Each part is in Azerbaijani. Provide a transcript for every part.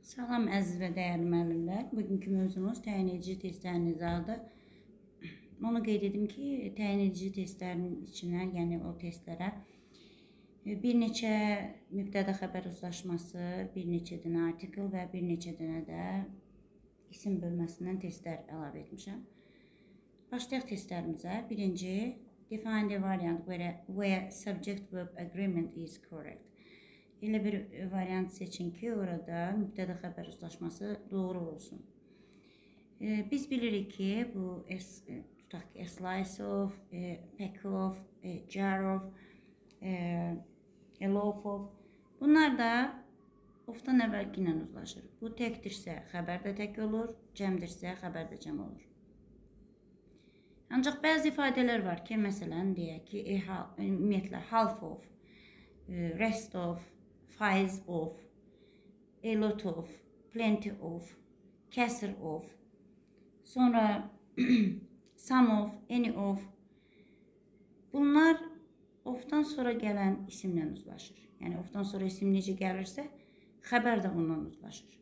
Salam əziz və dəyərli müəllimlər. Bugünkü mövzumuz təyin edici testlərin izahadır. Onu qeyd edim ki, təyin edici testlərin içinə, yəni o testlərə bir neçə mübtəda xəbər uzlaşması, bir neçə dənə artikel və bir neçə dənə də isim bölməsindən testlər əlavə etmişəm. Başlayaq testlərimizə. Birinci, define the variant where subject-verb agreement is correct. Elə bir variant seçin ki, orada mübtəda xəbər uzlaşması doğru olsun. Biz bilirik ki, bu tutaq ki, a slice of, a pack of, a jar of, a loaf of. Bunlar da ofdan əvvəlki ilə uzlaşır. Bu təkdirsə xəbər də tək olur, cəmdirsə xəbər də cəm olur. Ancaq bəzi ifadələr var ki, məsələn, deyək ki, ümumiyyətlə half of, rest of, faiz of, a lot of, plenty of, kəsr of, sonra some of, any of. Bunlar ofdan sonra gələn isimlə uzlaşır. Yəni ofdan sonra isim necə gəlirsə, xəbər də ondan uzlaşır.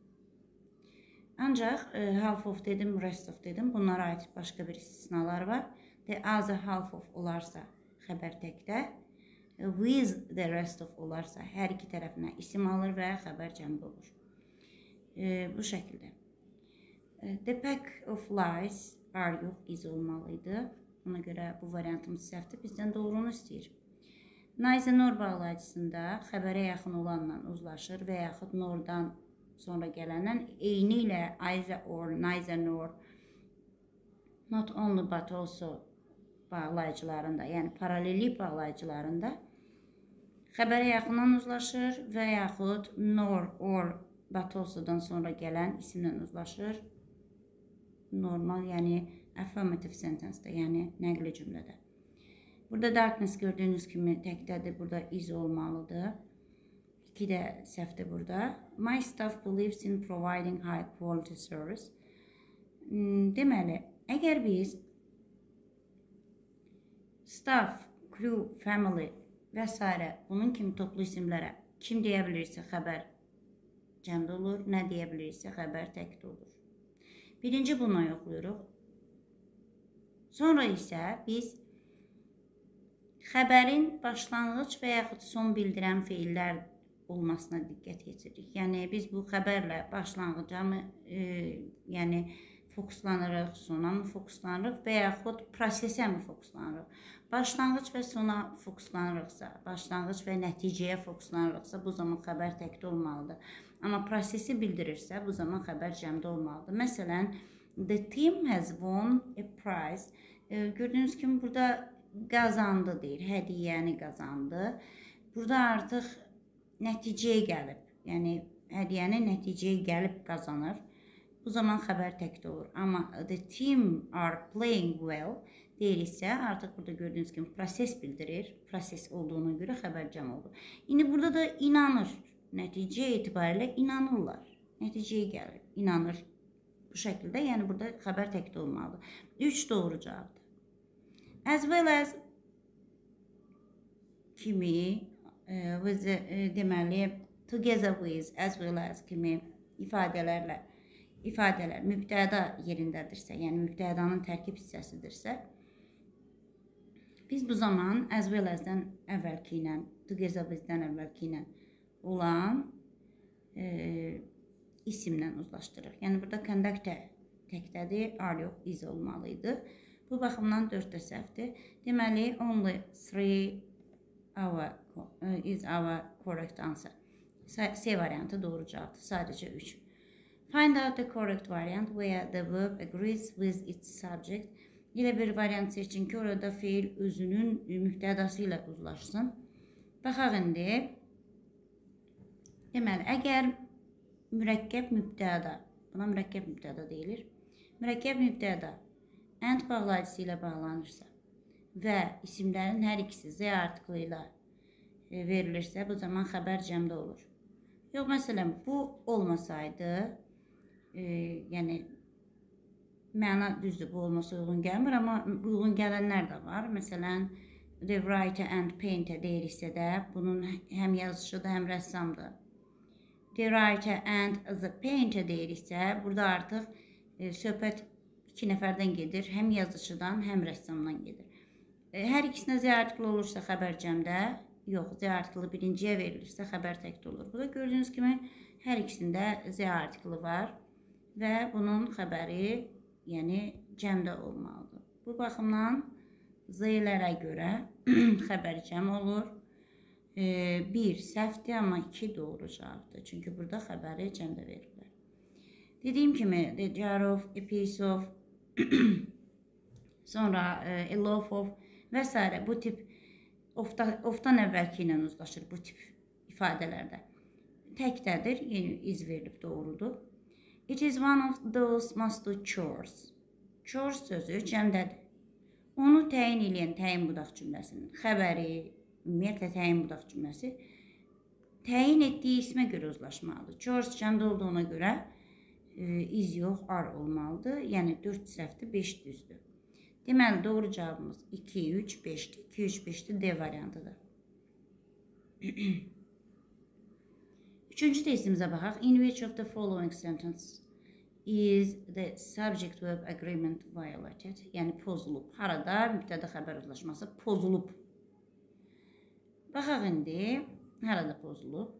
Ancaq half of dedim, rest of dedim. Bunlara aid başqa bir istisnalar var. The other half of olarsa xəbər təkdə. With the rest of olarsa hər iki tərəfinə isim alır və xəbər cəmdə olur. Bu şəkildə. The pack of lies are yox, is olmalıydı. Ona görə bu variantımız səhvdir. Bizdən doğrunu istəyir. Neither nor bağlayıcısında xəbərə yaxın olanla uzlaşır və yaxud nordan sonra gələnlə eyni ilə either or, neither nor, not only but also bağlayıcılarında, yəni paralellik bağlayıcılarında xəbərə yaxından uzlaşır və yaxud nor, or, but also-dan sonra gələn isimlə uzlaşır. Normal, yəni affirmative sentence-də, yəni nəqli cümlədə. Burada darkness gördüyünüz kimi təkdədir, burada is olmalıdır. 2 də səhvdir burada. My staff believes in providing high quality service. Deməli, əgər biz staff, crew, family və s. bunun kimi toplu isimlərə kim deyə bilirsə xəbər cəmdə olur, nə deyə bilirsə xəbər təkdə olur. Birinci buna yoxlayırıq. Sonra isə biz xəbərin başlanğıc və yaxud son bildirən feillər olmasına diqqət yetiririk. Yəni biz bu xəbərlə başlanğıca mı fokuslanırıq, sona mı fokuslanırıq və yaxud prosesə mi fokuslanırıq? Başlanğıc və sona fokuslanırıqsa, başlanğıc və nəticəyə fokuslanırıqsa, bu zaman xəbər təkdə olmalıdır. Amma prosesi bildirirsə, bu zaman xəbər cəmdə olmalıdır. Məsələn, the team has won a prize. Gördüyünüz kimi burada qazandı deyir, hədiyyəni qazandı. Burada artıq nəticəyə gəlib, yəni hədiyyəni nəticəyə gəlib qazanır. Bu zaman xəbər təkdə olur. Amma the team are playing well deyirsə, artıq burada gördüyünüz kimi proses bildirir. Proses olduğuna görə xəbər cəm olur. İndi burada da inanır. Nəticə etibarilə inanırlar. Nəticəyə gəlir, inanır. Bu şəkildə, yəni burada xəbər təkdə olmalıdır. 3 doğru cavabdır. As well as kimi, deməli, together with, as well as kimi ifadələr mübtəda yerindədirsə, yəni mübtədanın tərkib hissəsidirsə, biz bu zaman as well as-dən əvvəlki ilə, together with-dən əvvəlki ilə olan isimlə uzlaşdırırıq. Yəni burada conduct təkdədir, are yox, is olmalıydı. Bu baxımdan 4 də səhvdir. Deməli, only 3 is our correct answer. C variantı doğru cavabdır. Sadəcə 3. Find out the correct variant where the verb agrees with its subject. Elə bir variant seçin ki, orada feil özünün mübtədası ilə uzlaşsın. Baxaq indi. Deməli, əgər mürəkkəb mübtəda, buna mürəkkəb mübtəda deyilir. Mürəkkəb mübtəda and bağlayıcısı ilə bağlanırsa və isimlərin hər ikisi z artiklı ilə verilirsə, bu zaman xəbər cəmdə olur. Yox, məsələn, bu olmasaydı, yəni məna düzdür, bu olmasa uyğun gəlmir, amma uyğun gələnlər də var. Məsələn, the writer and painter deyiriksə də, bunun həm yazıcıdır, həm rəssamdır. The writer and the painter deyiriksə, burada artıq söhbət iki nəfərdən gedir. Həm yazıcıdan, həm rəssamdan gedir. Hər ikisinə Z artiklı olursa xəbər cəmdə, yox, Z artiklı birinciyə verilirsə xəbər təkdə olur. Burada gördüyünüz kimi hər ikisində Z artiklı var və bunun xəbəri, yəni cəmdə olmalıdır. Bu baxımdan Z-lərə görə xəbər cəm olur. 1 səhvdir, amma 2 doğru cavabdır. Çünki burada xəbəri cəmdə verirlər. Dediyim kimi, the jar of, a piece of, sonra a loaf of və s. bu tip ofdan əvvəlki ilə uzlaşır bu tip ifadələrdə. Təkdədir, yəni iz verilib doğrudur. It is one of those must do chores. Chores sözü cəmdədir. Onu təyin edən təyin budaq cümləsinin xəbəri, ümumiyyətlə təyin budaq cümləsi təyin etdiyi ismə görə uzlaşmalıdır. Chores cəmdə olduğuna görə iz yox, ar olmalıdır. Yəni 4 səhvdir, 5 düzdür. Deməli, doğru cavabımız 2, 3, 5'dir. 2, 3, 5'dir, D variantıdır. Üçüncü testimizə baxaq. In which of the following sentence is the subject verb agreement violated? Yəni pozulub. Harada mübtəda xəbər uzlaşması pozulub. Baxaq indi, harada pozulub?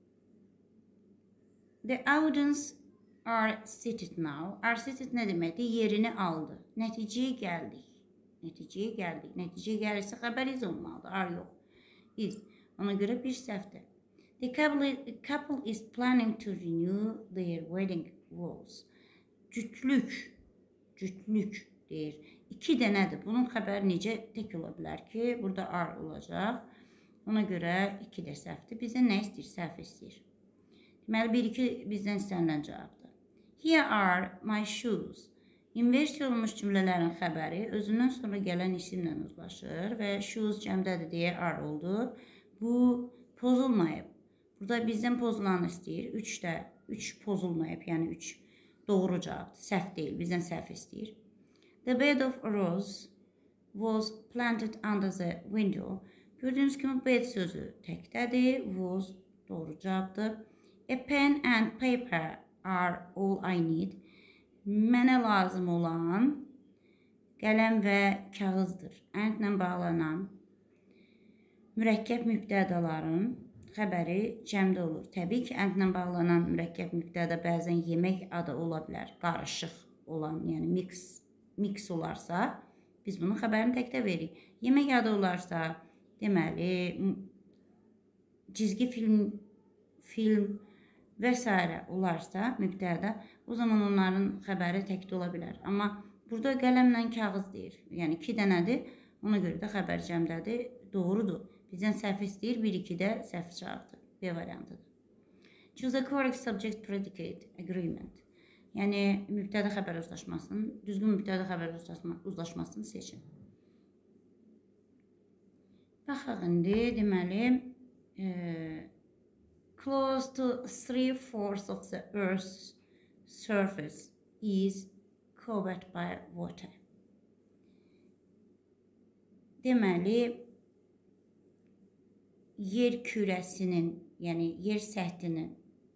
The audience are seated now. Are seated nə deməkdir? Yerini aldı. Nəticəyə gəldik. Nəticəyə gəldik. Nəticəyə gəlirsə xəbər iz olmalıdır. Are yox. İz. Ona görə bir səhvdir. The couple is planning to renew their wedding vows. Cütlük deyir. 2 dənədir. Bunun xəbəri necə tək ola bilər ki, burada are olacaq. Ona görə 2 də səhvdir. Bizdən nə istəyir? Səhv istəyir. Deməli, 1-2 bizdən istənilən cavabdır. Here are my shoes. İnversiya olmuş cümlələrin xəbəri özündən sonra gələn isimlə uzlaşır və shoes cəmdədir deyə are oldu. Bu pozulmayıb. Burada bizdən pozulanı istəyir. 3 pozulmayıb, yəni 3 doğru cavabdır. Səhv deyil, bizdən səhv istəyir. The bed of rose was planted under the window. Gördüyünüz kimi bed sözü təkdədir. Was doğru cavabdır. A pen and paper are all I need. Mənə lazım olan qələm və kağızdır. Əndlə bağlanan mürəkkəb mübtədaların xəbəri cəmdə olur. Təbii ki, əndlə bağlanan mürəkkəb mübtəda bəzən yemək adı ola bilər. Qarışıq olan, yəni mix olarsa, biz bunun xəbərini təkdə veririk. Yemək adı olarsa, deməli, cizgi film və s. olarsa mübtəda, o zaman onların xəbəri təkdə ola bilər. Amma burada qələmlə kağız deyir. Yəni 2 dənədir, ona görə də xəbər cəmdədir, doğrudur. Bizdən səhv istəyir, 1-2 də səhv cavabdır. B variantıdır. Choose a correct subject predicate agreement. Yəni mübtəda xəbər uzlaşmasını, düzgün mübtəda xəbər uzlaşmasını seçin. Baxaq indi, deməli, close to 3/4 of the Earth's surface is covered by water. Deməli, yer kürəsinin, yəni yer səthinin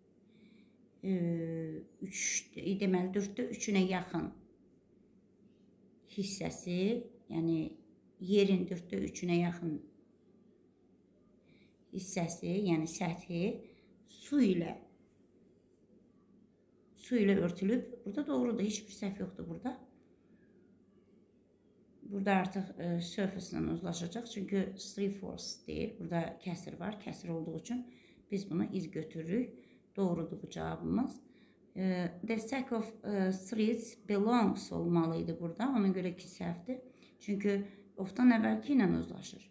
deməli 4də 3-ünə yaxın hissəsi, yəni yerin 4də 3-ünə yaxın hissəsi, yəni səthi su ilə örtülüb. Burada doğrudur, heç bir səhv yoxdur burada. Burada artıq surface ilə uzlaşacaq, çünki 3/4 deyil. Burada kəsir var, kəsir olduğu üçün biz bunu iz götürürük. Doğrudur bu cavabımız. The sack of threads belongs olmalıydı burada. Ona görə ki səhvdir. Çünki ofdan əvvəlki ilə uzlaşır.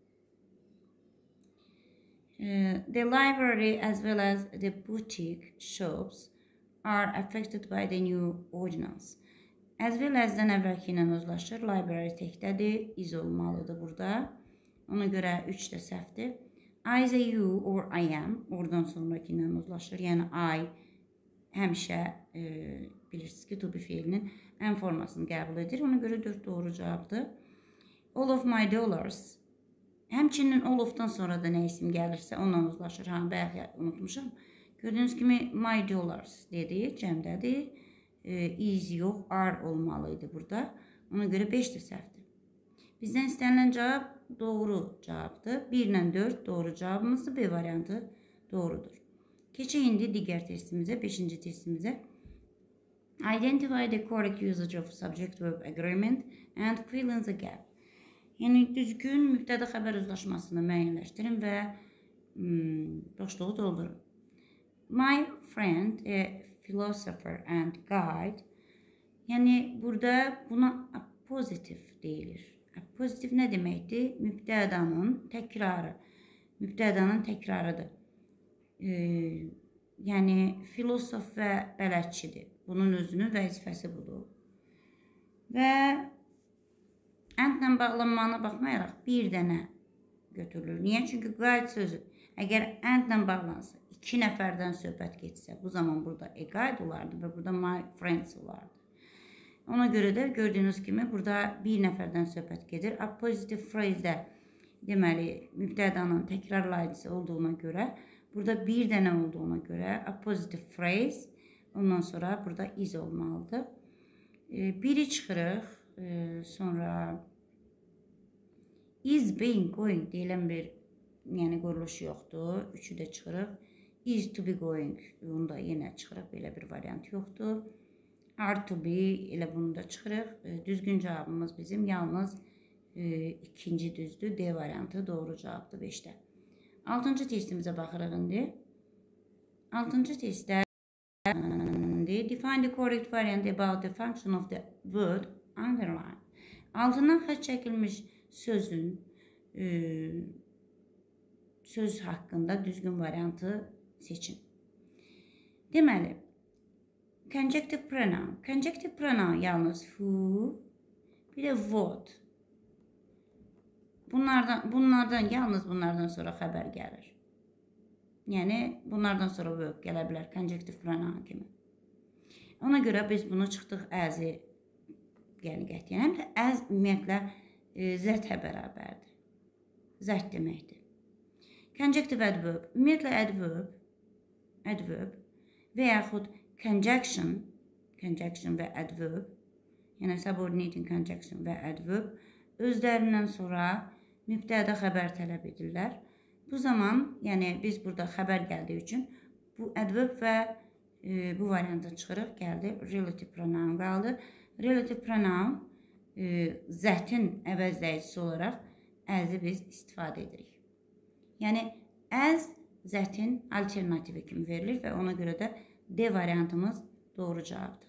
The library as well as the boutique shops are affected by the new ordinance. As well as-dən əvvəlki ilə uzlaşır. Library təkdədir, iz olmalıdır burada. Ona görə 3 də səhvdir. Either you or I am, oradan sonraki ilə uzlaşır. Yəni I həmişə bilirsiniz ki, to be fiilinin ən formasını qəbul edir. Ona görə 4 doğru cavabdır. All of my dollars. Həmçinin all of-dan sonra da nə isim gəlirsə onunla uzlaşır. Bəlkə unutmuşam. Gördüyünüz kimi my dollars dedi, cəmdədir. Is yox, are olmalıydı burada. Ona görə 5 də səhvdir. Bizdən istənilən cavab doğru cavabdır. 1 ilə 4 doğru cavabımızdır. B variantı doğrudur. Keçək indi digər testimizə, 5-ci testimizə. Identify the correct usage of subject-verb agreement and fill in the gap. Yəni, düzgün mübtəda xəbər özlaşmasını müəyyənləşdirin və boşluğu doldurun. My friend, a philosopher and guide. Yəni, burada buna appositive deyilir. Appositive nə deməkdir? Mübtədanın təkrarı. Mübtədanın təkrarıdır. Yəni, filosof və bələdçidir. Bunun özünün vəzifəsi budur. Və and-lə bağlanmağına baxmayaraq bir dənə götürülür. Niyə? Çünki guide sözü əgər and-lə bağlansa, 2 nəfərdən söhbət getsə, bu zaman burada a guide olardı və burada my friends olardı. Ona görə də gördüyünüz kimi burada bir nəfərdən söhbət gedir. Appositive phrase-də deməli mübtədanın təkrarlayıcısı olduğuna görə, burada bir dənə olduğuna görə appositive phrase, ondan sonra burada is olmalıdır. Biri çıxırıq, sonra is being going deyilən bir quruluş yoxdur. 3-ü də çıxırıq. Is to be going, bunu da yenə çıxırıq, belə bir variant yoxdur. Are to be, elə bunu da çıxırıq. Düzgün cavabımız bizim yalnız ikinci düzdür. D variantı doğru cavabdır 5-də. 6-cı testimizə baxırıq indi. 6-cı testdə define the correct variant about the function of the word underline. Altından xətt çəkilmiş sözün söz haqqında düzgün variantı seçin. Deməli, conjunctive pronoun. Conjunctive pronoun yalnız who, bir də what. Yalnız bunlardan sonra xəbər gəlir. Yəni, bunlardan sonra verb gələ bilər conjunctive pronoun kimi. Ona görə biz bunu çıxdıq as-i qətiyyən. Həm də as ümumiyyətlə zətə bərabərdir. Zət deməkdir. Conjunctive adverb. Ümumiyyətlə adverb və yaxud conjunction və adverb, yəni subordinating conjunction və adverb özlərindən sonra mübtəda xəbər tələb edirlər. Bu zaman, yəni biz burada xəbər gəldiyi üçün bu adverb və bu variantı çıxırıq, gəldi relative pronoun qaldı. Relative pronoun zətin əvəzləyicisi olaraq as-i biz istifadə edirik. Yəni, as zətin alternativi kimi verilir və ona görə də D variantımız doğru cavabdır.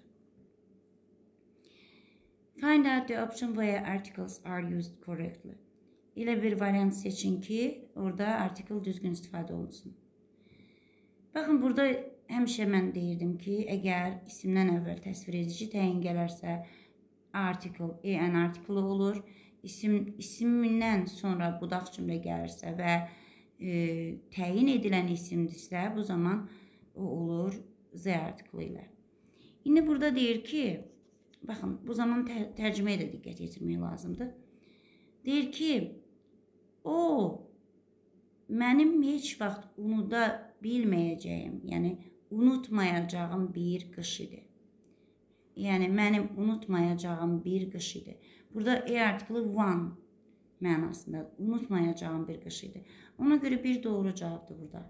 Find out the option where articles are used correctly. Elə bir variant seçin ki, orada article düzgün istifadə olunsun. Baxın, burada həmişə mən deyirdim ki, əgər isimdən əvvəl təsvir edici təyin gələrsə, article, an article olur. İsimdən sonra budaq cümlə gəlirsə və təyin edilən isimdirsə, bu zaman o olur Z artiklı ilə. İndi burada deyir ki, baxın, bu zaman tərcüməyə də diqqət yetirmək lazımdır. Deyir ki, o mənim heç vaxt unuda bilməyəcəyim, yəni unutmayacağım bir qış idi. Yəni mənim unutmayacağım bir qış idi. Burada artiklı one mənasında unutmayacağım bir qış idi. Ona görə bir doğru cavabdır burada.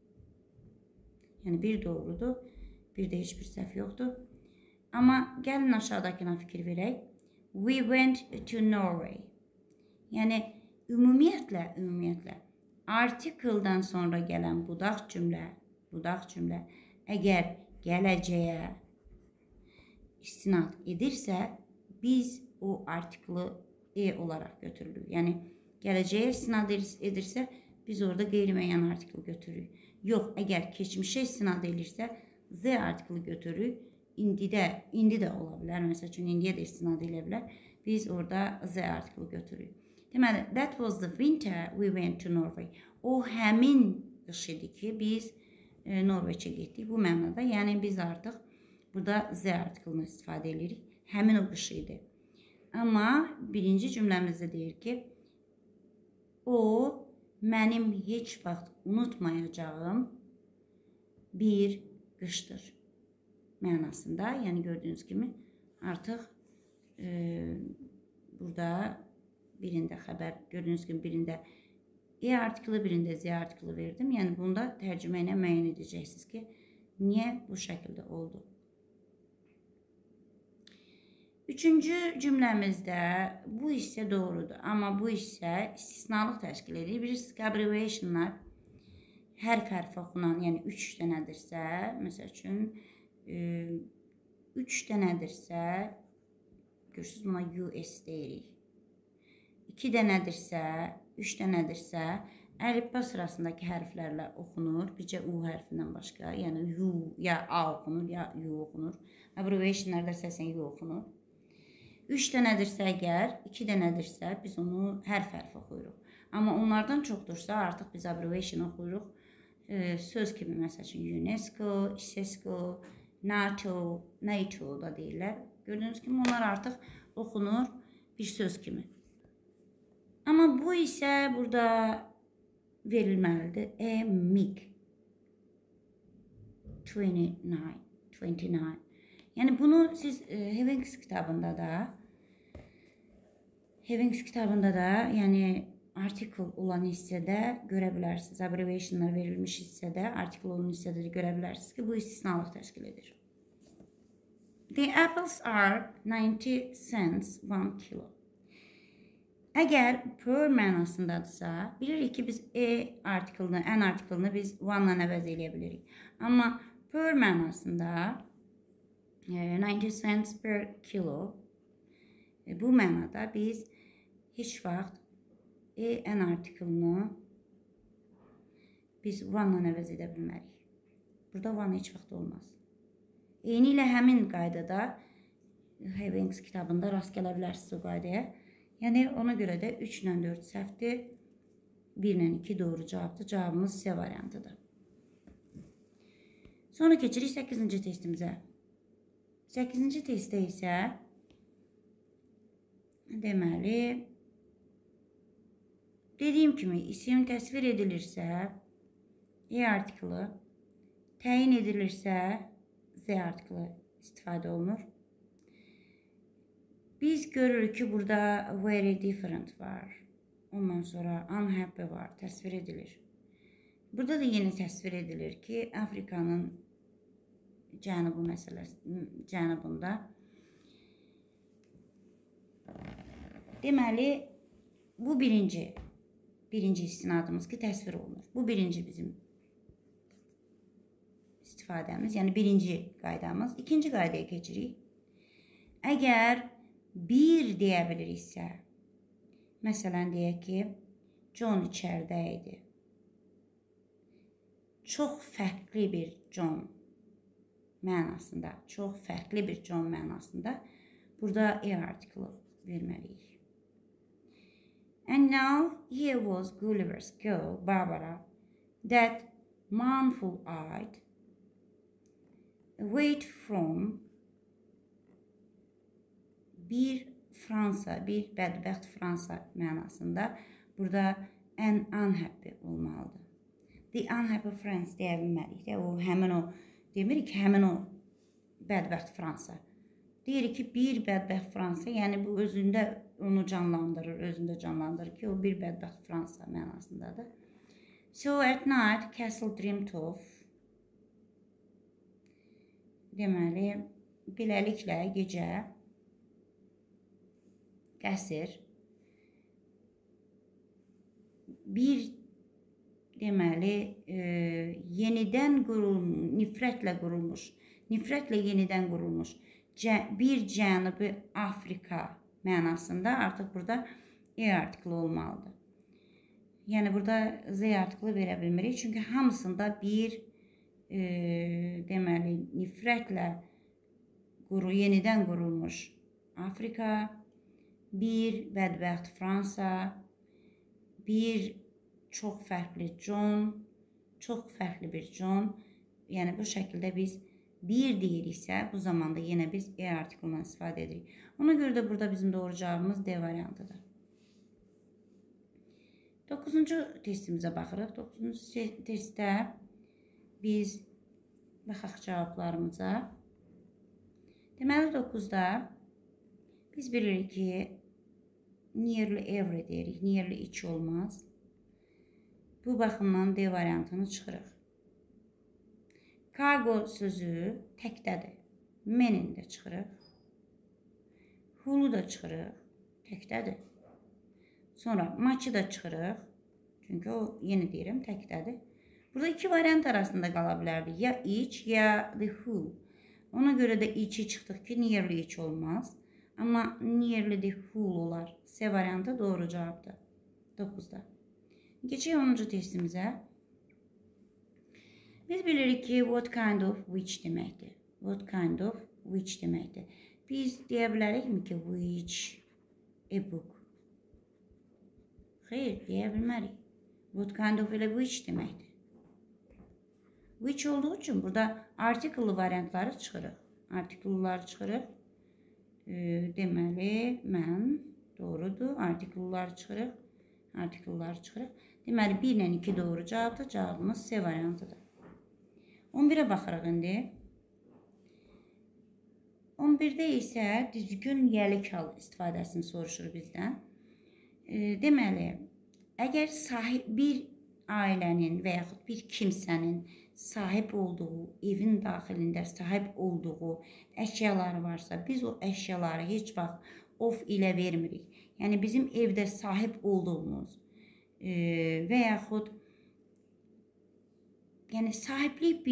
Yəni bir doğrudur, bir də heç bir səhv yoxdur. Amma gəlin aşağıdakına fikir verək. We went to Norway. Yəni ümumiyyətlə artikeldən sonra gələn budaq cümlə əgər gələcəyə istinad edirsə, biz o artiklı olaraq götürürük. Yəni gələcəyə istinad edirsə, biz orada qeyri-müəyyən artiklı götürürük. Yox, əgər keçmişə istinad edirsə, Z artiklı götürürük. İndi də ola bilər. Məsəl üçün, indiyə də istinad edə bilər. Biz orada Z artiklı götürürük. Deməli, that was the winter we went to Norway. O həmin qış idi ki, biz Norveçə getdik. Bu mənada, yəni biz artıq burada Z artiklını istifadə edirik. Həmin o qış idi. Amma birinci cümləmizdə deyir ki, o mənim heç vaxt unutmayacağım bir qışdır mənasında. Yəni gördüyünüz kimi artıq burada birində xəbər, gördüyünüz kimi birində E artiklı, birində Z artiklı verdim. Yəni bunda tərcümə ilə müəyyən edəcəksiniz ki, niyə bu şəkildə oldu. Üçüncü cümləmizdə bu hissə doğrudur. Amma bu hissə istisnalıq təşkil edir. Bilirsiniz ki, abbreviationlar hərf oxunan, yəni 3 dənədirsə, məsəl üçün 3 dənədirsə, görürsünüz buna US deyirik. 2 dənədirsə, 3 dənədirsə, əlifba sırasındakı hərflərlə oxunur. Bircə U hərfindən başqa, yəni U ya A oxunur, ya U oxunur. Abbreviationlarda səsən U oxunur. 3 dənədirsə əgər, 2 dənədirsə biz onu hərf oxuyuruq. Amma onlardan çoxdursa artıq biz abbreviation oxuyuruq. Söz kimi məsəl üçün UNESCO, ISESCO, NATO da deyirlər. Gördüyünüz kimi onlar artıq oxunur bir söz kimi. Amma bu isə burada verilməlidir. MiG 29. Yəni bunu siz Havings kitabında da, yəni artikel olan hissədə görə bilərsiniz. Abbreviationlar verilmiş hissədə, artikel olan hissədə də görə bilərsiniz ki, bu istisnalıq təşkil edir. The apples are 90 cents 1 kilo. Əgər per mənasındadırsa, bilirik ki, biz artikelini, N artikelini biz one-la əvəz eləyə bilirik. Amma per mənasında 90 cents per kilo, bu mənada biz heç vaxt N artikelini biz one-la əvəz edə bilmərik. Burada one heç vaxt olmaz. Eyni ilə həmin qaydada Havings kitabında rast gələ bilərsiniz o qaydaya. Yəni ona görə də 3 ilə 4 səhvdir, 1 ilə 2 doğru cavabdır. Cavabımız C variantıdır. Sonra keçirik 8-ci testimizə. 8-ci testdə isə deməli, dediyim kimi isim təsvir edilirsə E artiklı, təyin edilirsə Z artiklı istifadə olunur. Biz görürük ki, burada very different var. Ondan sonra unhappy var, təsvir edilir. Burada da yeni təsvir edilir ki, Afrikanın cənubunda deməli, bu birinci istinadımız ki, təsvir olunur. Bu birinci bizim istifadəmiz, yəni birinci qaydamız. İkinci qaydaya keçirik. Əgər bir deyə biliriksə, məsələn, deyək ki, John içəridə idi. Çox fərqli bir John mənasında, burada E artiklı verməliyik. And now here was Gulliver's girl, Barbara, that mournful-eyed, away from bir bədbəxt Fransa mənasında burada an unhappy olmalıdır. The unhappy France deyə bilmərik də, demirik ki, həmin o bədbəxt Fransa. Deyirik ki, bir bədbəxt Fransa, yəni bu özündə onu canlandırır ki, o bir bədbəxt Fransa mənasındadır. So at night, Castle dreamed of, deməli, beləliklə gecə qəsr bir deməli yenidən nifrətlə yenidən qurulmuş bir Cənubi Afrika mənasında artıq burada E artiklı olmalıdır. Yəni burada Z artiklı verə bilmirik. Çünki hamısında bir deməli nifrətlə yenidən qurulmuş Afrika, bir bədbəxt Fransa, bir çox fərqli bir John. Yəni bu şəkildə biz bir deyiriksə, bu zamanda yenə biz E artiklından istifadə edirik. Ona görə də burada bizim doğru cavabımız D variantıdır. 9-cu testimizə baxırıq. 9-cu testdə biz Baxaq cavablarımıza. Deməli 9-da biz bilirik ki, nearly every deyirik. Nearly hiç olmaz. Bu baxımdan D variantını çıxırıq. Cargo sözü təkdədir. Menin də çıxırıq. Who'lu da çıxırıq. Təkdədir. Sonra much'ı da çıxırıq. Çünki o, yeni deyirəm, təkdədir. Burada iki variant arasında qala bilərdi. Ya each, ya the who. Ona görə də each'i çıxdıq ki, nearly each olmaz. Amma nearly the who olar. C variantı doğru cavabdır. 9-da. Keçək 10-cu testimizə. Biz bilirik ki, what kind of which deməkdir. What kind of which deməkdir. Biz deyə bilərikmi ki, which a book? Xeyr, deyə bilmərik. What kind of elə which deməkdir. Which olduğu üçün burada article variantları çıxırıq. Article'ları çıxırıq. Deməli, mən, doğrudur. Article'ları çıxırıq. Article'ları çıxırıq. Deməli, 1 ilə 2 doğru cavabdır. Cavabımız C variantıdır. 11-ə baxırıq indi. 11-də isə düzgün yəlik hal istifadəsini soruşur bizdən. Deməli, əgər bir ailənin və yaxud bir kimsənin sahib olduğu, evin daxilində sahib olduğu əşyaları varsa, biz o əşyaları heç vaxt of ilə vermirik. Yəni, bizim evdə sahib olduğumuz və yaxud sahiblik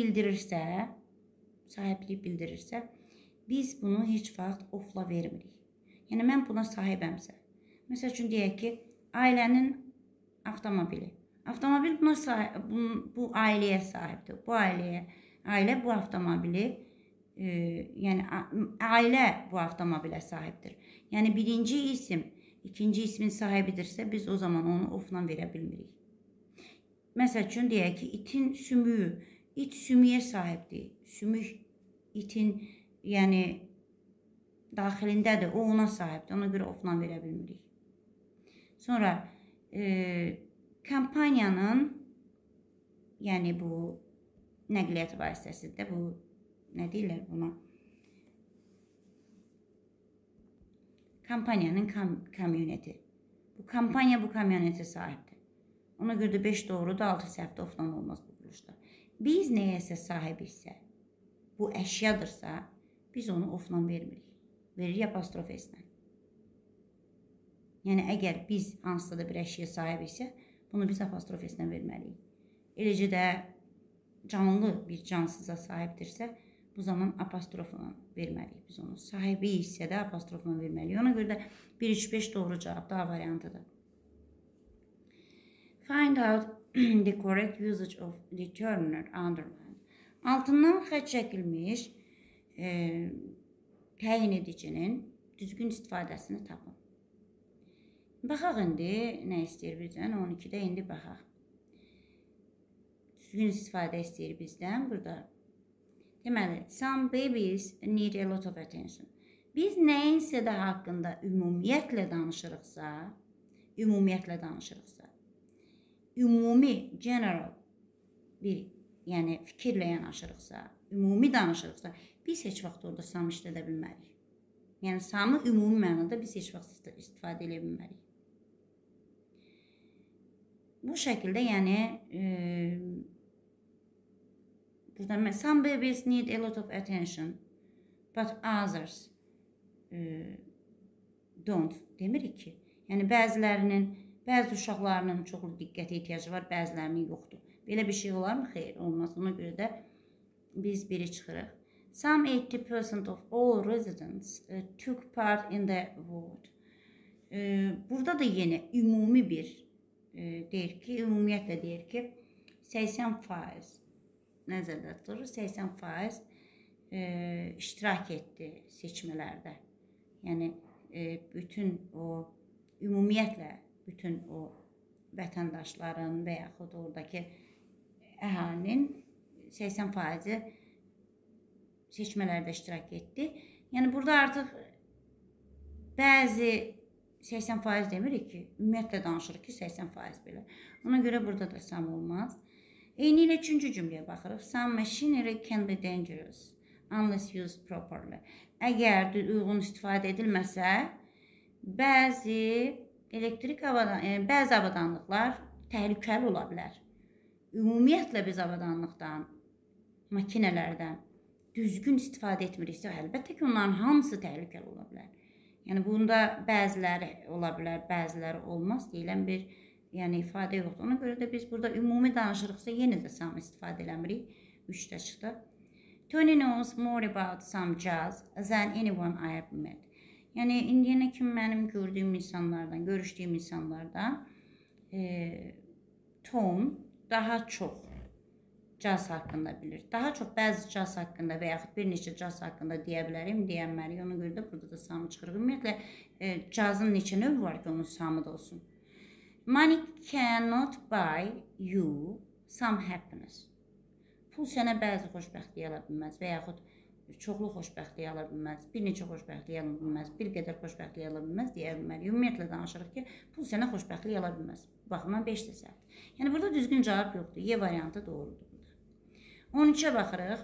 bildirirsə, biz bunu heç vaxt ofla vermirik. Yəni, mən buna sahibəmsə. Məsəl üçün, deyək ki, ailənin avtomobili. Avtomobil bu ailəyə sahibdir. Ailə bu avtomobili, yəni ailə bu avtomobilə sahibdir. Yəni birinci isim, ikinci ismin sahibidirsə, biz o zaman onu ofla verə bilmirik. Məsəl üçün, deyək ki, itin sümüyü, it sümüyə sahibdir. Sümük itin, yəni daxilindədir, o ona sahibdir. Ona görə ofla verə bilmirik. Sonra, kampaniyanın, yəni bu nəqliyyat vasitəsində, bu, nə deyirlər buna? Kampaniyanın kamyoneti. Bu kampaniya bu kamyonete sahibdir. Ona görə də 5 doğrudur, 6 səhvdə oflan olmaz bu quruluşda. Biz nəyəsə sahibiksə, bu əşyadırsa, biz onu oflan vermirik. Veririk apostrof S-lə. Yəni, əgər biz hansıda da bir əşya sahibiksə, bunu biz apostrof S-lə verməliyik. Eləcə də canlı bir cansıza sahibdirsə, bu zaman apostrofla verməliyik biz onu. Sahibi isə də apostrofla verməliyik. Ona görə də 1, 3, 5 doğru cavab da A variantıdır. Find out the correct usage of determiner underlined. Altından xətt çəkilmiş təyin edicinin düzgün istifadəsini tapın. Baxaq indi, nə istəyir bizdən? 12-də indi baxaq. Düzgün istifadə istəyir bizdən burada. Deməli, some babies need a lot of attention. Biz nəyinsə də haqqında ümumiyyətlə danışırıqsa, ümumi, general bir, yəni fikirlə yanaşırıqsa, ümumi danışırıqsa, biz heç vaxt orada some işlədə bilmərik. Yəni, some'ı ümumi mənada biz heç vaxt istifadə edə bilmərik. Bu şəkildə, yəni, burada, some babies need a lot of attention, but others don't demirik ki. Yəni, bəzi uşaqlarının çoxlu diqqətə ehtiyacı var, bəzilərinin yoxdur. Belə bir şey olar mı? Xeyr, olmaz. Ona görə də biz biri çıxırıq. Some 80% of all residents took part in the vote. Burada da yenə ümumi bir deyir ki, ümumiyyətlə deyir ki, 80% nəzərdə tutulur, 80% iştirak etdi seçmələrdə. Yəni, bütün o, ümumiyyətlə, bütün o vətəndaşların və yaxud oradakı əhalinin 80%-i seçmələrdə iştirak etdi. Yəni, burada artıq bəzi 80% demirik ki, ümumiyyətlə danışırıq ki, 80% belə. Ona görə burada da sam olmaz. Eyni ilə üçüncü cümləyə baxırıq. Some machinery can be dangerous unless used properly. Əgər uyğun istifadə edilməsə, bəzi avadanlıqlar təhlükəli ola bilər. Ümumiyyətlə biz avadanlıqdan, makinelərdən düzgün istifadə etmiriksə, əlbəttə ki, onların hamısı təhlükəli ola bilər. Yəni, bunda bəziləri ola bilər, bəziləri olmaz deyilən bir ifadə yoxdur. Ona görə də biz burada ümumi danışırıqsa, yenə də some istifadə eləmirik. 3-də çıxdı. Tony knows more about some jazz than anyone I have met. Yəni, indiyənə kimi mənim görüşdüyüm insanlardan Tom daha çox caz haqqında bilir. Daha çox bəzi caz haqqında və yaxud bir neçə caz haqqında deyə bilərim, deyənməliyik. Ona görə də burada da samı çıxırıq. Ümumiyyətlə, cazın neçə növ var ki, onun samı da olsun. Money cannot buy you some happiness. Pul sənə bəzi xoşbəxtliyi ala bilməz və yaxud çoxlu xoşbəxtliyi ala bilməz, bir neçə xoşbəxtliyi ala bilməz, bir qədər xoşbəxtliyi ala bilməz deyə bilməliyik. Ümumiyyətlə danışırıq ki, pul sənə xoşbəxtliyi ala bilməz. Bu baxımdan 5-də səhvdir. Yəni, burada düzgün cavab yoxdur. Y variantı doğrudur. 13-ə baxırıq.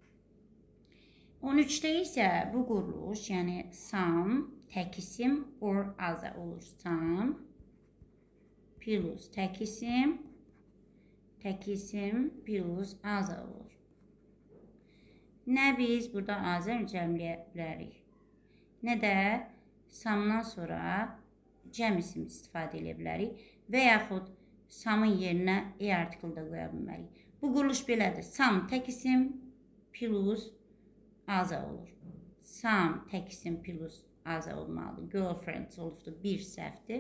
13-də isə bu quruluş, yəni some, tək isim or other olur. Some plus tək isim plus other olur. Nə biz burada other cəmləyə bilərik, nə də some'dan sonra cəm isim istifadə edə bilərik və yaxud some'ın yerinə article da qoya bilmərik. Bu quruluş belədir. Some tək isim plus other olur. Some tək isim plus other olmalıdır. Girlfriends olubdur. Bir səhvdir.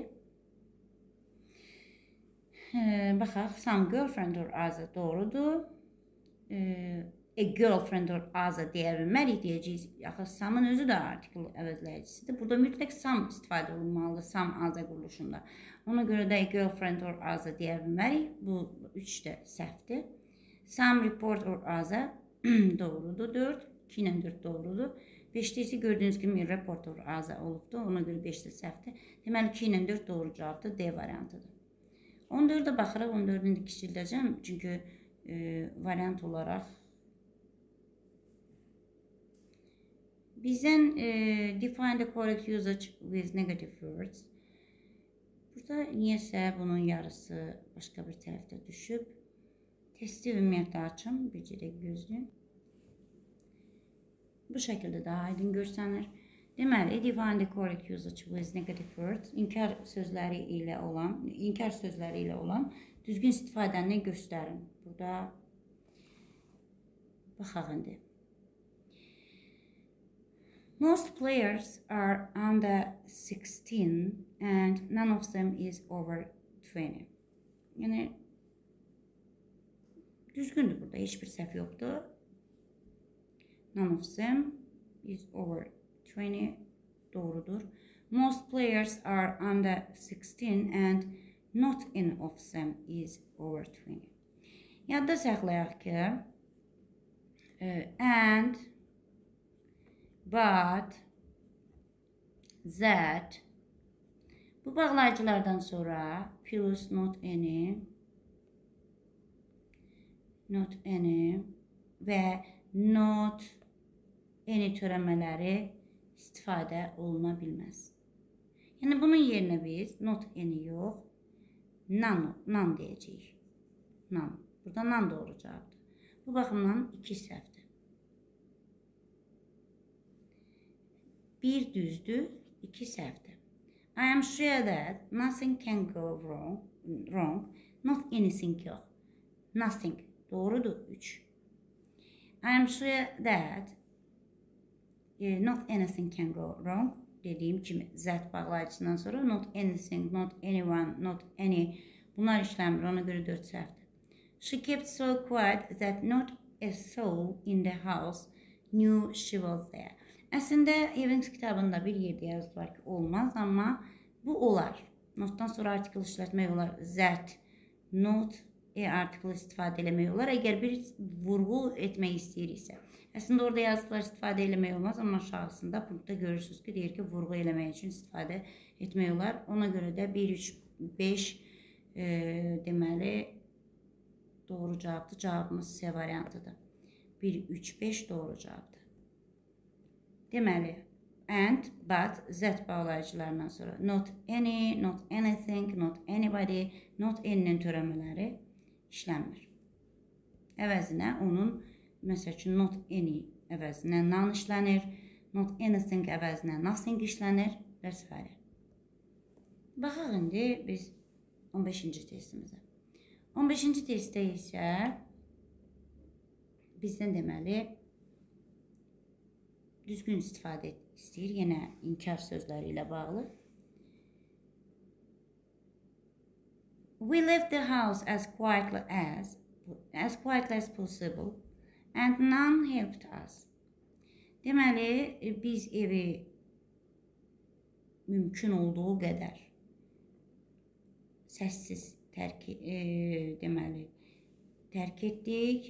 Baxaq, some girlfriend or other doğrudur. A girlfriend or other deyə bilmərik, deyəcəyik. Yaxud some'ın özü də article əvəzləyicisidir. Burada mütləq some istifadə olunmalıdır. Some other quruluşunda. Ona görə də a girlfriend or other deyə bilmərik. Bu 3 də səhvdir. Some report or other doğrudur. 4. 2 ilə 4 doğrudur. 5-də isə gördüyünüz kimi report or other olubdur. Ona görə 5 də səhvdir. Deməli 2 ilə 4 doğru cavabdır. D variantıdır. 14-də baxırıq. 14-ünü də kiçildəcəm. Çünki variant olaraq bizdən define the correct usage with negative words. Burada niyəsə bunun yarısı başqa bir tərəfdə düşüb. Testi ümumiyyətlə açım. Bircə də gözlüyüm. Bu şəkildə daha aydın görsənir. Deməli, define the correct usage with negative words. İnkar sözləri ilə olan düzgün istifadəni göstərin. Burada baxaq indi. Most players are under 16 and none of them is over 20. Yəni, düzgündür burada. Heç bir səhv yoxdur. None of them is over 20 doğrudur. Most players are under 16 and not any of them is over 20. Yadda saxlayaq ki, and, but, that bu bağlayıcılardan sonra plus not any və not any törəmələri istifadə oluna bilməz. Yəni, bunun yerinə biz not any yox, none deyəcəyik. None. Burada none doğru cavabdır. Bu baxımdan 2 səhvdir. 1 düzdür, 2 səhvdir. I am sure that nothing can go wrong. Not anything yox. Nothing. Doğrudur, 3. I am sure that not anything can go wrong. Dediyim kimi zət bağlayıcısından sonra not anything, not anyone, not any bunlar işləmir. Ona görə 4 səhvdir. She kept so quiet that not a soul in the house knew she was there. Əslində, Evans kitabında bir yerdə yazılar ki, olmaz, amma bu olar. Notdan sonra artikel işlətmək olar. That, not, artikel istifadə eləmək olar. Əgər bir vurğu etmək istəyiriksə. Əslində, orada yazılar istifadə eləmək olmaz, amma aşağısında punktda görürsünüz ki, deyir ki, vurğu eləmək üçün istifadə etmək olar. Ona görə də 1, 3, 5 deməli doğru cavabdır. Cavabımız C variantıdır. 1, 3, 5 doğru cavabdır. Deməli, and, but, z bağlayıcılarından sonra not any, not anything, not anybody, not any'nin törəmələri işlənmir. Əvəzinə onun, məsəl üçün, not any əvəzinə none işlənir, not anything əvəzinə nothing işlənir və s. Baxaq indi biz 15-ci testimizə. 15-ci testdə isə bizdən deməli düzgün istifadə istəyir. Yenə inkar sözləri ilə bağlı. We left the house as quietly as possible and none helped us. Deməli, biz evi mümkün olduğu qədər səssiz tərk etdik.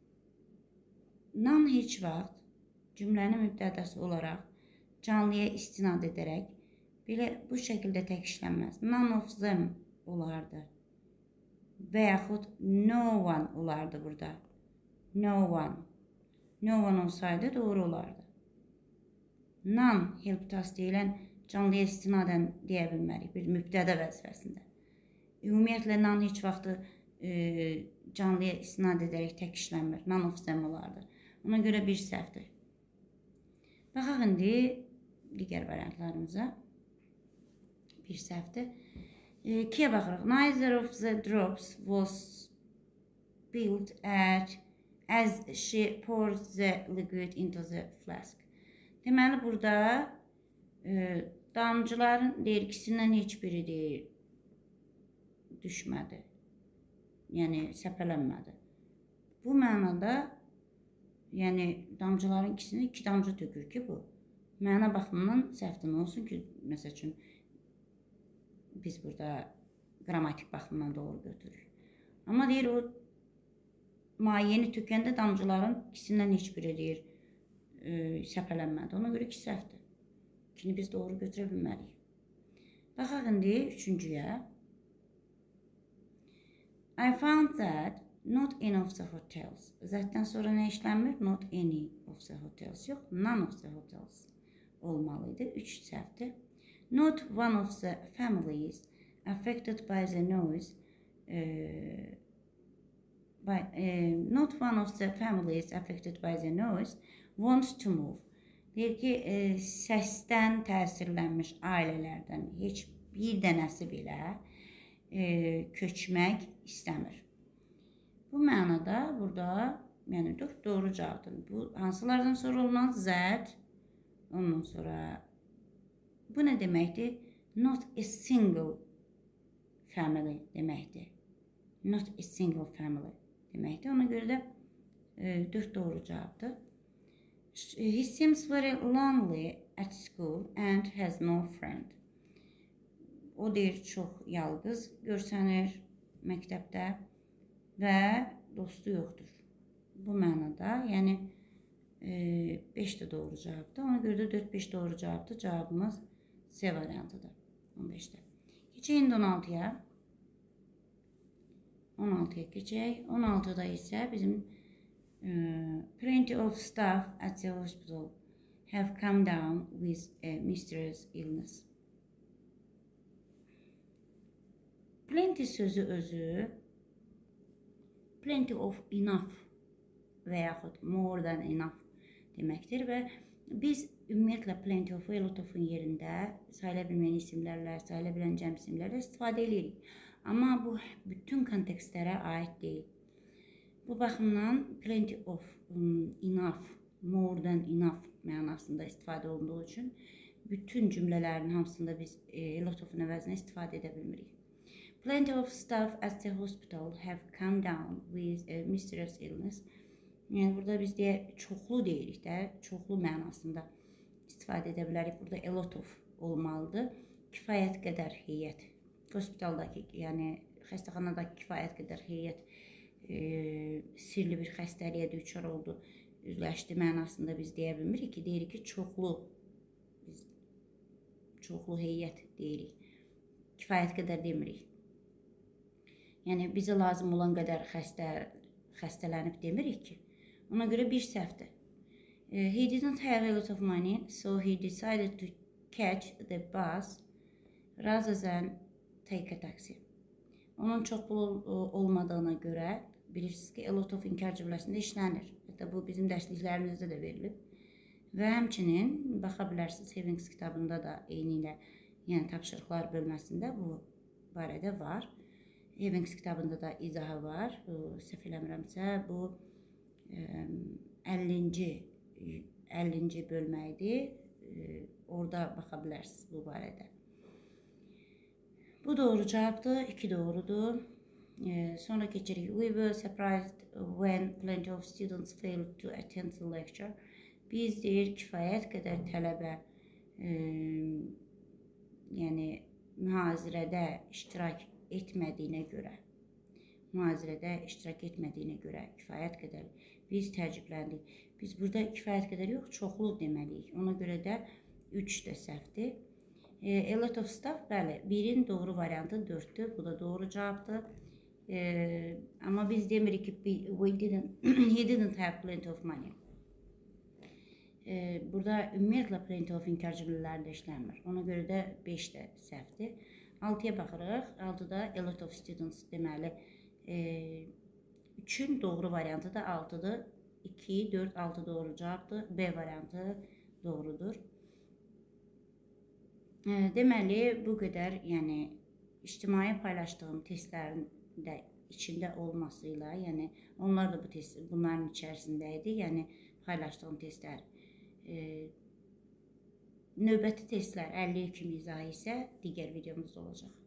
None heç vaxt cümlənin mübtədəsi olaraq canlıya istinad edərək belə bu şəkildə tək işlənməz. None of them olardı. Və yaxud no one olardı burada. No one. No one olsaydı doğru olardı. None helped us deyilən canlıya istinadən deyə bilmərik bir mübtədə vəzifəsində. Ümumiyyətlə, none heç vaxtı canlıya istinad edərək tək işlənmir. None of them olardı. Ona görə bir səhvdir. Baxaq indi digər variantlarımıza. Bir səhvdir. 2-yə baxırıq. Neither of the drops was spilled as she poured the liquid into the flask. Deməli, burada damcıların ikisindən heç biri düşmədi. Yəni, səpələnmədi. Bu mənada, yəni, damcıların ikisini 2 damcı tökür ki, bu. Məna baxımından səhvdir. Nə olsun ki, məsəl üçün, biz burada qrammatik baxımdan doğru götürürük. Amma deyir, o maiyəni tökəndə damcıların ikisindən heç biri deyir, səpələnmədi. Ona görə ki, səhvdir. İkini biz doğru götürə bilmərik. Baxaq indi 3-cüyə. I found that not any of the hotels. Zətdən sonra nə işlənmir? Not any of the hotels. Yox, none of the hotels olmalıydı. 3 səhvdir. Not one of the families affected by the noise. Not one of the families affected by the noise want to move. Deyir ki, səsdən təsirlənmiş ailələrdən heç bir dənəsi belə köçmək istəmir. Bu mənada burada, yəni 4 doğru cavabdır. Bu hansılardan sonra olmaz? Z. Ondan sonra bu nə deməkdir? Not a single family deməkdir. Not a single family deməkdir. Ona görə də 4 doğru cavabdır. He seems very lonely at school and has no friend. O deyir, çox yalqız görsənir məktəbdə və dostu yoxdur. Bu mənada, yəni 5 də doğru cavabdır. Ona görə də 4-5 doğru cavabdır. Cavabımız C variantıdır. 15-də. Keçək indi 16-ya. 16-ya keçək. 16-da isə bizim plenty of staff at the hospital have come down with a mysterious illness. Plenty sözü özü plenty of enough və yaxud more than enough deməkdir və biz ümumiyyətlə plenty of, a lot of-un yerində sayıla bilməyən isimlərlə, sayıla bilən cəm isimlərlə istifadə edirik. Amma bu bütün kontekstlərə aid deyil. Bu baxımdan plenty of, enough, more than enough mənasında istifadə olunduğu üçün bütün cümlələrin hamısında biz a lot of-un əvəzinə istifadə edə bilmirik. Plenty of staff at the hospital have come down with a mysterious illness. Yəni, burada biz çoxlu deyirik də, çoxlu mənasında istifadə edə bilərik. Burada a lot of olmalıdır. Kifayət qədər heyət. Hospitaldakı, yəni xəstəxanadakı kifayət qədər heyət sirli bir xəstəliyə düçar oldu, üzləşdi mənasında biz deyə bilmirik ki, deyirik ki, çoxlu heyət deyirik. Kifayət qədər demirik. Yəni bizə lazım olan qədər xəstələnib demirik ki. Ona görə bir səhvdir. He didn't have a lot of money, so he decided to catch the bus rather than take a taxi. Onun çox pul olmadığına görə bilirsiniz ki, a lot of inkar cümləsində işlənir. Hətta bu bizim dərsliklərimizdə də verilib. Və həmçinin baxa bilərsiniz, Havings kitabında da eyni ilə, yəni tapşırıqlar bölməsində bu barədə var. Havings kitabında da izahı var. Səhv eləmirəmsə, bu 50-ci bölmə idi. Orada baxa bilərsiniz bu barədə. Bu doğru cavabdır. 2 doğrudur. Sonra keçirik. We were surprised when plenty of students failed to attend the lecture. Biz deyir kifayət qədər tələbə yəni mühazirədə iştirak etmədiyinə görə kifayət qədər biz təəccübləndik. Biz burada kifayət qədər yox, çoxlu deməliyik. Ona görə də 3 də səhvdir. A lot of stuff, bəli, 1-in doğru variantı 4'dür. Bu da doğru cavabdır. Amma biz demirik ki, he didn't have plenty of money. Burada ümumiyyətlə plenty of inkar cümlələrində işlənmir. Ona görə də 5 də səhvdir. 6-ya baxırıq. 6-da a lot of students deməli 3'ün doğru variantı da 6'dır. 2, 4, 6 doğru cavabdır. B variantı doğrudur. Deməli, bu qədər, yəni ictimai paylaşdığım testlərin də içində olmasıyla, yəni onlar da bunların içərisində idi. Yəni paylaşdığım testlər. Növbəti testlər 50 kimi izahı isə digər videomuzda olacaq.